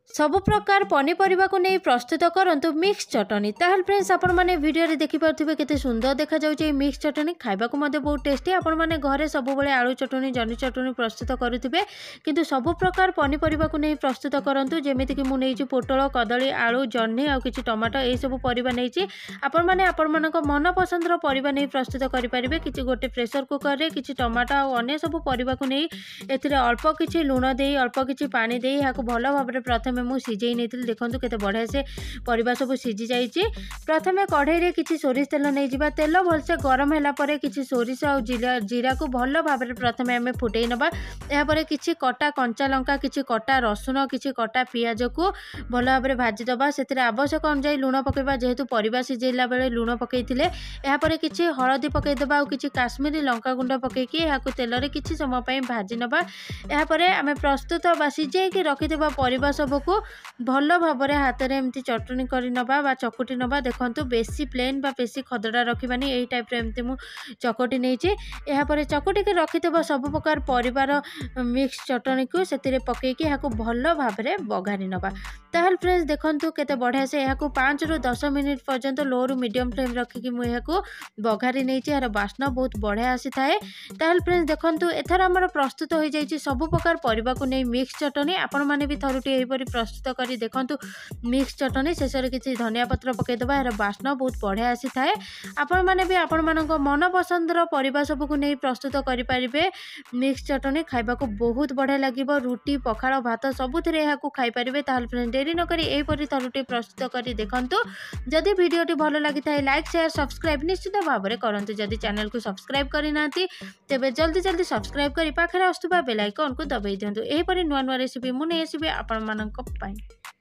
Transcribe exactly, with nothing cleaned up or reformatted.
सबु प्रकार पनीपरिबा को नहीं प्रस्तुत करंतु मिक्स चटनी। ताहल फ्रेंड्स आपण माने वीडियो रे देखि पारथिबे केते सुंदर देखा जाउचे ए मिक्स चटनी। खाइबा को मध्ये बहुत टेस्टी। आपण माने घरे सब बेले आलू चटनी जनी चटनी प्रस्तुत करूथिबे, किंतु सबु प्रकार पनीपरिबा को नहीं प्रस्तुत करंतु। जेमिति कि मु नेइची पोटल, कदली, आलू, जन्ही आ किछि टमाटो ए सब परिबा नेइची। आपण माने आपण मानक मन पसंद रो परिबा नहीं प्रस्तुत करि परिबे। किछि गोटे प्रेशर कुकर रे किछि टमाटो आ अन्य सब परिबा को नहीं एथिरे अल्प किछि लूण देई अल्प किछि पानी देई हाको भलो भाबरे प्रथमे मु सिझेई नेतिल। देखंतु केते बढ़िया से परिबा सब सिझी जाइछि। प्रथमे कढ़ाई रे किछि सोरिष तेल नै जिबा। तेल भलसे गरम होला परे किछि सोरिष आ जीरा जीरा को भलो भाबरे प्रथमे हमें फुटेई नबा। एहा परे किछि कटा कंचा लंका, किछि कटा रसुन, किछि कटा पियाज को भलो भाबरे भाजी दबा। सेतिरे आवश्यक अनुसार लूण पकेबा, जेहेतु परिबा सिझेइला बेले लूण पकेइथिले। एहा परे किछि हळदी पकेइ दबा आ किछि काश्मीरी लंका गुंड पकेइकी एहाकु तेल रे किछि समय पई भाजी नबा। एहा परे हमें प्रस्तुत बा सिझेइ कि रखिदेबा परिबा सब को भलो भाबरे हाथ रे एमती चटनी करि नबा बा चकुटी नबा। देखंतु बेसी प्लेन बा बेसी खदडा रखिबानी, एई टाइप रे एमती मु चकुटी नेइची। एहा परे चकुटी के रखिदेबा सब प्रकार परिबार मिक्स चटनी को सेतिरे पकेइकी हाकु भलो भाबरे बघारी नबा। ताहल फ्रेंड्स देखंतु केते बढ़िया से एहाकु पाँच रु दस मिनिट पर्यंत लो रु मीडियम फ्लेम रखिकी मु एहाकु बघारी नेइची। यार बास्ना बहुत बढ़िया आसी थाए। ताहल फ्रेंड्स देखंतु एथर हमर प्रस्तुत होई जाईची सब प्रकार परिबा को नै मिक्स चटनी। आपण माने भी थरुटी एही परि प्रस्तुत करी देखंतु मिक्स चटनी। शेष रे किछि धनिया पत्र पकेइ दबा। यार बास्ना बहुत बढ़िया आसी थाए। आपण माने भी आपण मानक मन पसंद रो परिबा सब को नै प्रस्तुत करि परिबे। मिक्स चटनी खाइबा को बहुत बढ़िया लागिबो। रुटी, पखाळ, भात सबुथिरे एहाकु खाइ परिबे। ताहल फ्रेंड्स देरी न करी एही परि थरुटी प्रस्तुत करी देखंतु। जदि वीडियोटी भलो लागि थाए लाइक शेयर सब्सक्राइब निश्चित भाबरे करंतु। जदि चैनल को सब्सक्राइब करि नांती तेबे जल्दी जल्दी सब्सक्राइब करी पाखरे आस्तुबा बेल आइकन को दबाई दियंतु। एही परि नुवा नुवा रेसिपी मु नै आसीबे आपण मानक पई।